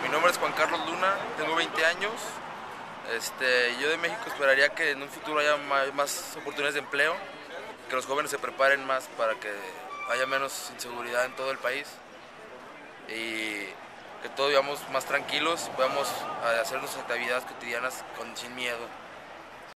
Mi nombre es Juan Carlos Luna, tengo 20 años. Yo de México esperaría que en un futuro haya más oportunidades de empleo, que los jóvenes se preparen más para que haya menos inseguridad en todo el país y que todos vivamos más tranquilos y podamos hacer nuestras actividades cotidianas sin miedo.